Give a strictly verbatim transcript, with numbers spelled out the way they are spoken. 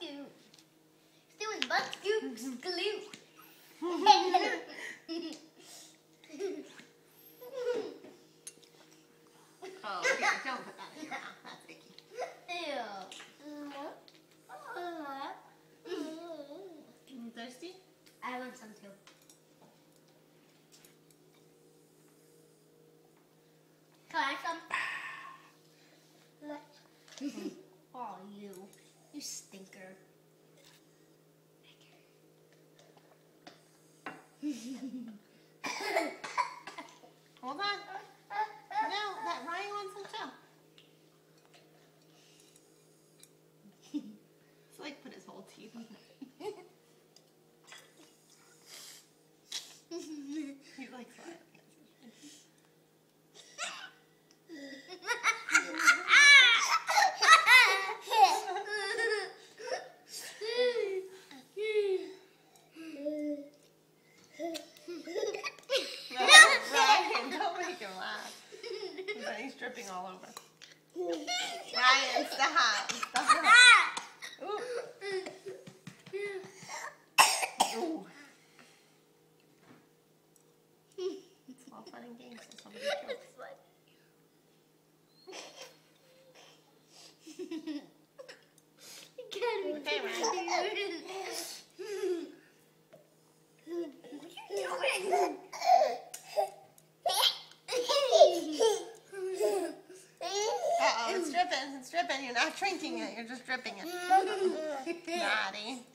scoop. He's doing butt scoop, scoop. Oh, here, don't put that in your mouth. That's icky. Ew. You thirsty? I want some too. Can I have some? Oh, you. You stinker. Hold on. No, that Ryan wants some too. It's like put his whole teeth in it. He likes that. Ryan, don't make him laugh. But he's dripping all over. Ryan, stop. Stop. Ooh. Ooh. It's all fun and games till somebody kills. Okay, Ryan. What are you doing? Uh-oh, it's dripping. It's dripping. You're not drinking it. You're just dripping it. Matty.